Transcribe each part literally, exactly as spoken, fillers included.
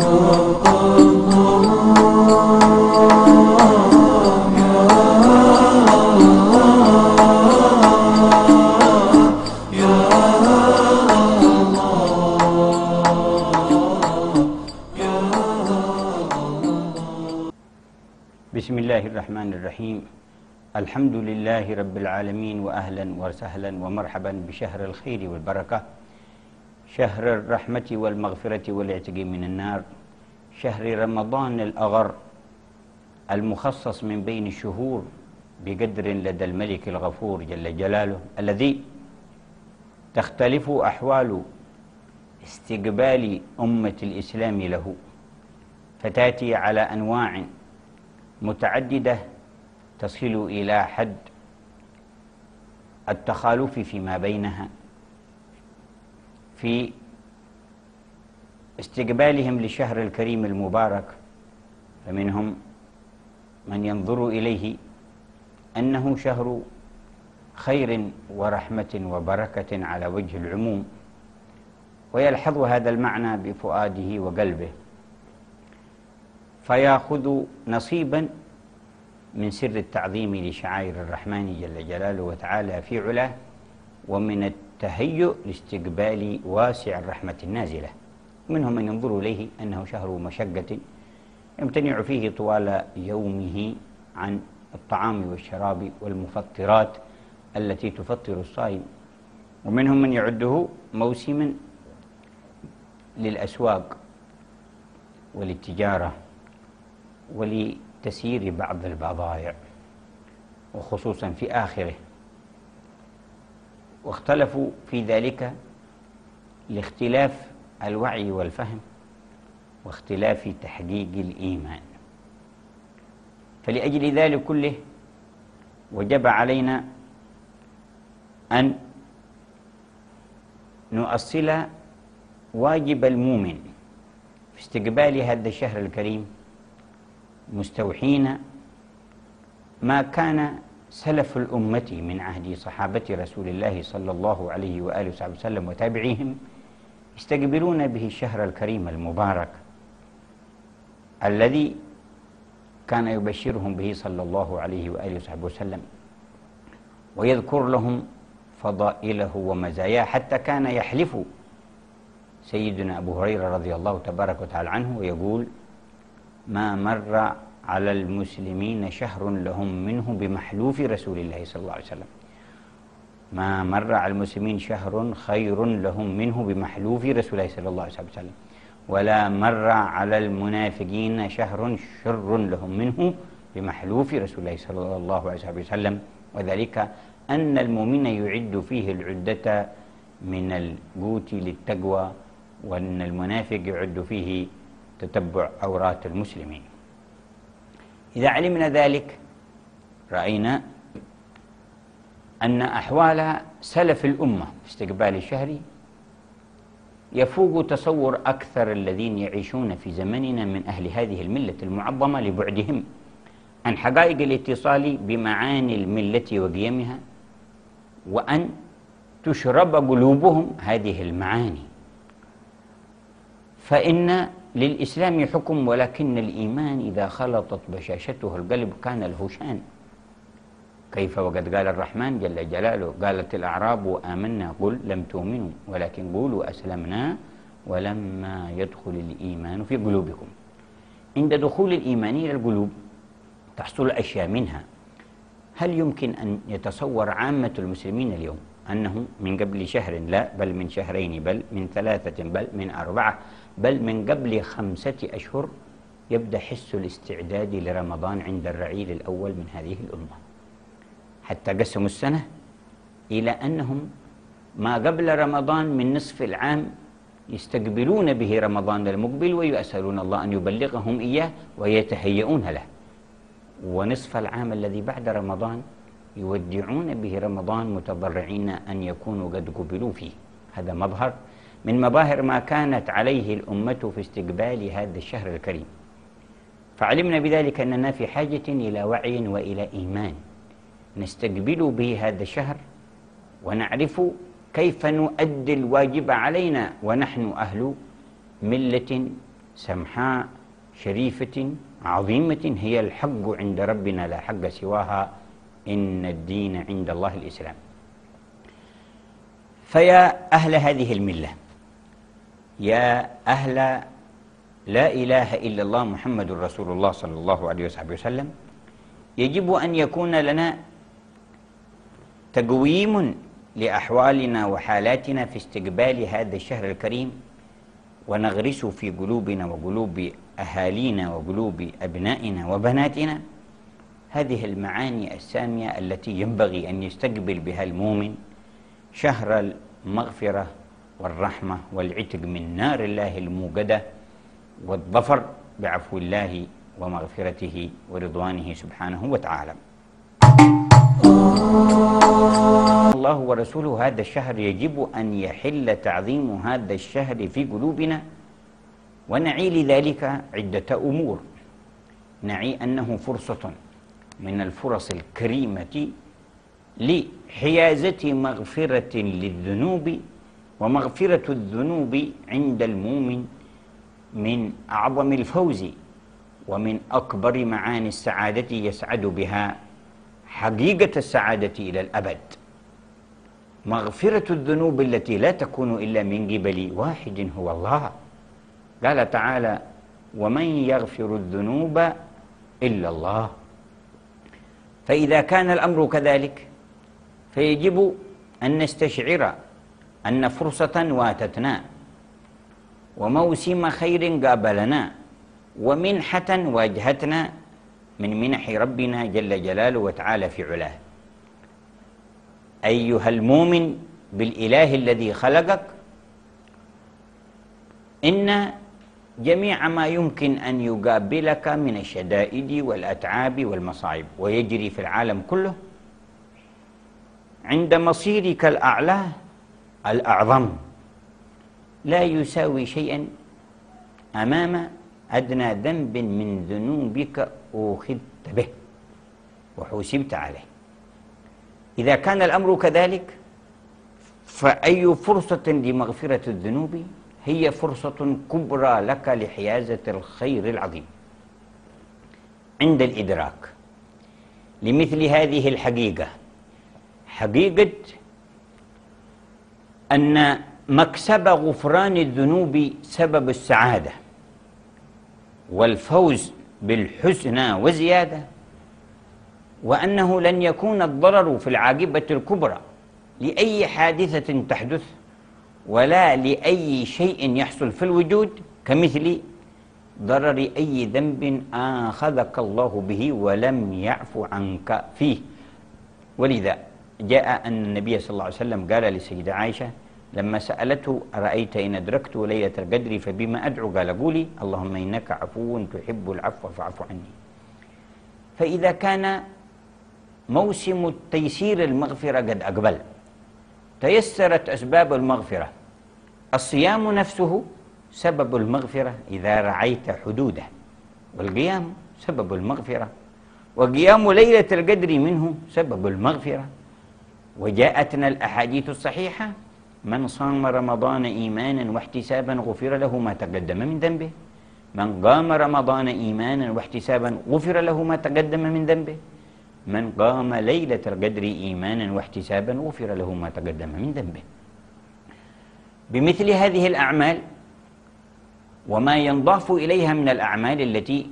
بسم الله الرحمن الرحيم. الحمد لله رب العالمين، وأهلا وسهلا ومرحبا بشهر الخير والبركة، شهر الرحمة والمغفرة والعتق من النار، شهر رمضان الأغر المخصص من بين الشهور بقدر لدى الملك الغفور جل جلاله، الذي تختلف أحوال استقبال أمة الإسلام له، فتأتي على أنواع متعددة تصل إلى حد التخالف فيما بينها في استقبالهم للشهر الكريم المبارك. فمنهم من ينظر إليه أنه شهر خير ورحمة وبركة على وجه العموم، ويلحظ هذا المعنى بفؤاده وقلبه، فيأخذ نصيبا من سر التعظيم لشعائر الرحمن جل جلاله وتعالى في علاه، ومن التهيؤ لاستقبال واسع الرحمة النازلة. منهم من ينظر إليه أنه شهر مشقة يمتنع فيه طوال يومه عن الطعام والشراب والمفطرات التي تفطر الصائم، ومنهم من يعده موسما للأسواق وللتجارة ولتسيير بعض البضائع، وخصوصا في آخره. واختلفوا في ذلك لاختلاف الوعي والفهم واختلاف تحقيق الإيمان. فلأجل ذلك كله وجب علينا أن نؤصل واجب المؤمن في استقبال هذا الشهر الكريم، مستوحين ما كان سلف الأمة من عهد صحابة رسول الله صلى الله عليه وآله وصحبه وسلم وتابعيهم يستقبلون به الشهر الكريم المبارك الذي كان يبشرهم به صلى الله عليه وآله وصحبه وسلم، ويذكر لهم فضائله ومزاياه، حتى كان يحلف سيدنا أبو هريرة رضي الله تبارك وتعالى عنه ويقول: ما مر على المسلمين شهر لهم منه بمحلوف رسول الله صلى الله عليه وسلم. ما مر على المسلمين شهر خير لهم منه بمحلوف رسول الله صلى الله عليه وسلم، ولا مر على المنافقين شهر شر لهم منه بمحلوف رسول الله صلى الله عليه وسلم. وذلك أن المؤمن يعد فيه العدة من القوت للتقوى، وأن المنافق يعد فيه تتبع عورات المسلمين. إذا علمنا ذلك رأينا أن أحوال سلف الأمة في استقبال الشهر يفوق تصور أكثر الذين يعيشون في زمننا من أهل هذه الملة المعظمة لبعدهم عن حقائق الاتصال بمعاني الملة وقيمها، وأن تشرب قلوبهم هذه المعاني. فإن للإسلام حكم، ولكن الإيمان إذا خلطت بشاشته القلب كان له شان. كيف وقد قال الرحمن جل جلاله: قالت الأعراب آمنا قل لم تؤمنوا ولكن قولوا أسلمنا ولما يدخل الإيمان في قلوبكم. عند دخول الإيمان إلى القلوب تحصل أشياء منها. هل يمكن أن يتصور عامة المسلمين اليوم أنه من قبل شهر، لا بل من شهرين، بل من ثلاثة، بل من أربعة، بل من قبل خمسة أشهر يبدأ حس الاستعداد لرمضان عند الرعيل الأول من هذه الأمة، حتى قسموا السنة إلى أنهم ما قبل رمضان من نصف العام يستقبلون به رمضان المقبل ويسألون الله أن يبلغهم إياه ويتهيئون له، ونصف العام الذي بعد رمضان يودعون به رمضان متضرعين أن يكونوا قد قبلوا فيه. هذا مظهر من مظاهر ما كانت عليه الأمة في استقبال هذا الشهر الكريم. فعلمنا بذلك أننا في حاجة إلى وعي وإلى إيمان نستقبل به هذا الشهر، ونعرف كيف نؤدي الواجب علينا ونحن أهل ملة سمحاء شريفة عظيمة هي الحق عند ربنا لا حق سواها، إن الدين عند الله الإسلام. فيا أهل هذه الملة، يا أهل لا إله إلا الله محمد رسول الله صلى الله عليه وصحبه وسلم، يجب أن يكون لنا تقويم لأحوالنا وحالاتنا في استقبال هذا الشهر الكريم، ونغرس في قلوبنا وقلوب أهالينا وقلوب أبنائنا وبناتنا هذه المعاني السامية التي ينبغي أن يستقبل بها المؤمن شهر المغفرة والرحمة والعتق من نار الله الموقدة والظفر بعفو الله ومغفرته ورضوانه سبحانه وتعالى. الله ورسوله هذا الشهر يجب أن يحل تعظيم هذا الشهر في قلوبنا، ونعي لذلك عدة أمور. نعي أنه فرصة من الفرص الكريمة لحيازة مغفرة للذنوب، ومغفرة الذنوب عند المؤمن من أعظم الفوز ومن أكبر معاني السعادة يسعد بها حقيقة السعادة إلى الأبد. مغفرة الذنوب التي لا تكون إلا من قبل واحد هو الله. قال تعالى: ومن يغفر الذنوب إلا الله. فإذا كان الأمر كذلك فيجب أن نستشعر أن فرصة واتتنا، وموسم خير قابلنا، ومنحة واجهتنا من منح ربنا جل جلاله وتعالى في علاه. أيها المؤمن بالإله الذي خلقك، إن جميع ما يمكن أن يقابلك من الشدائد والأتعاب والمصائب ويجري في العالم كله، عند مصيرك الأعلى الأعظم لا يساوي شيئا أمام أدنى ذنب من ذنوبك أخذت به وحوسبت عليه. إذا كان الأمر كذلك فأي فرصة لمغفرة الذنوب هي فرصة كبرى لك لحيازة الخير العظيم. عند الإدراك لمثل هذه الحقيقة، حقيقة أن مكسب غفران الذنوب سبب السعادة والفوز بالحسنى وزيادة، وأنه لن يكون الضرر في العاقبة الكبرى لأي حادثة تحدث ولا لأي شيء يحصل في الوجود كمثل ضرر أي ذنب آخذك الله به ولم يعفو عنك فيه. ولذا جاء أن النبي صلى الله عليه وسلم قال لسيدة عائشة لما سألته: أرأيت إن أدركت ليلة القدر فبما أدعو؟ قال: قولي اللهم إنك عفو تحب العفو فاعف عني. فإذا كان موسم التيسير المغفرة قد أقبل، تيسرت أسباب المغفرة، الصيام نفسه سبب المغفرة إذا رعيت حدوده، والقيام سبب المغفرة، وقيام ليلة القدر منه سبب المغفرة. وجاءتنا الأحاديث الصحيحة: من صام رمضان إيمانا واحتسابا غفر له ما تقدم من ذنبه، من قام رمضان إيمانا واحتسابا غفر له ما تقدم من ذنبه، من قام ليلة القدر إيمانا واحتسابا غفر له ما تقدم من ذنبه. بمثل هذه الأعمال وما ينضاف إليها من الأعمال التي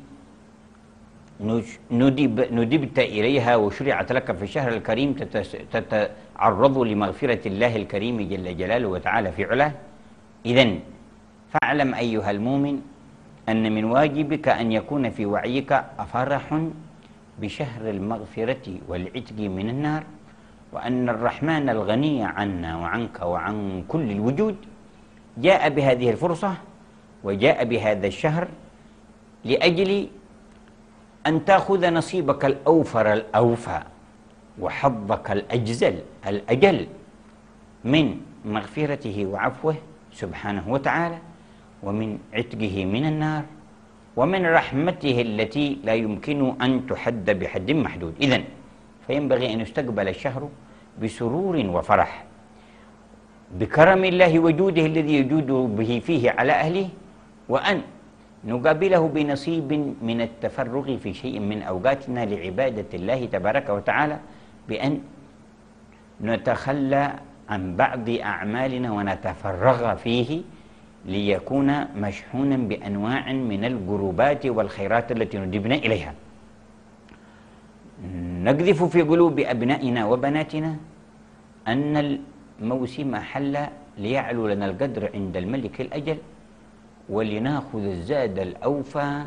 ندب ندبت إليها وشرعت لك في الشهر الكريم تتعرض لمغفرة الله الكريم جل جلاله وتعالى في علاه. إذن فاعلم أيها المؤمن أن من واجبك أن يكون في وعيك فرح بشهر المغفرة والعتق من النار، وأن الرحمن الغني عنا وعنك وعن كل الوجود جاء بهذه الفرصة وجاء بهذا الشهر لأجل أن تأخذ نصيبك الأوفر الأوفى وحظك الأجزل الأجل من مغفرته وعفوه سبحانه وتعالى، ومن عتقه من النار، ومن رحمته التي لا يمكن أن تحد بحد محدود. إذن فينبغي أن يستقبل الشهر بسرور وفرح بكرم الله وجوده الذي يجود به فيه على أهله، وأن نقابله بنصيب من التفرغ في شيء من أوقاتنا لعبادة الله تبارك وتعالى، بأن نتخلى عن بعض أعمالنا ونتفرغ فيه ليكون مشحونا بأنواع من القربات والخيرات التي ندبنا إليها. نقذف في قلوب أبنائنا وبناتنا أن الموسم حل ليعلو لنا القدر عند الملك الأجل، ولناخذ الزاد الأوفى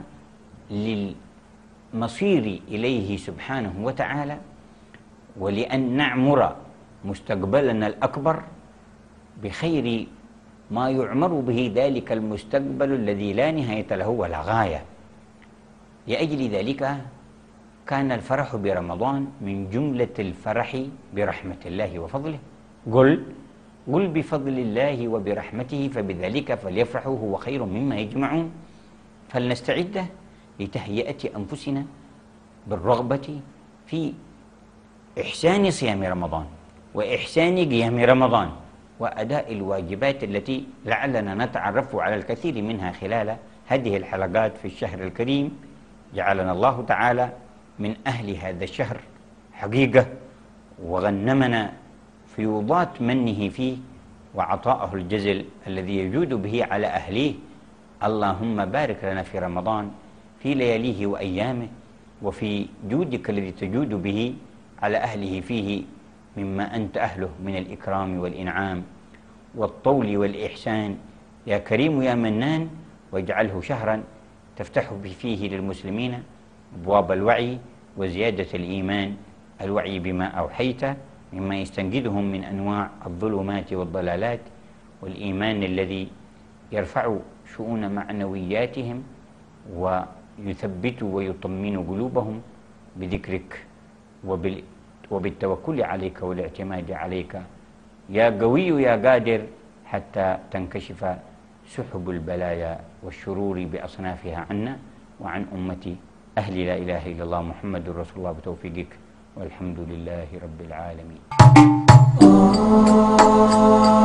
للمصير إليه سبحانه وتعالى، ولأن نعمر مستقبلنا الأكبر بخير ما يعمر به ذلك المستقبل الذي لا نهاية له ولا غاية. لأجل ذلك كان الفرح برمضان من جملة الفرح برحمة الله وفضله. قل قل بفضل الله وبرحمته فبذلك فليفرحوا هو خير مما يجمعون. فلنستعد لتهيئة أنفسنا بالرغبة في إحسان صيام رمضان وإحسان قيام رمضان وأداء الواجبات التي لعلنا نتعرف على الكثير منها خلال هذه الحلقات في الشهر الكريم. جعلنا الله تعالى من أهل هذا الشهر حقيقة، وغنمنا فيوضات منه فيه وعطاءه الجزل الذي يجود به على أهليه. اللهم بارك لنا في رمضان في لياليه وأيامه، وفي جودك الذي تجود به على أهله فيه مما أنت أهله من الإكرام والإنعام والطول والإحسان. يا كريم يا منان، واجعله شهرا تفتح فيه للمسلمين أبواب الوعي وزيادة الإيمان، الوعي بما أوحيت مما يستنقذهم من أنواع الظلمات والضلالات، والإيمان الذي يرفع شؤون معنوياتهم ويثبت ويطمن قلوبهم بذكرك وبال وبالتوكل عليك والاعتماد عليك يا قوي يا قادر، حتى تنكشف سحب البلايا والشرور بأصنافها عنا وعن أمة أهل لا إله إلا الله محمد رسول الله بتوفيقك، والحمد لله رب العالمين.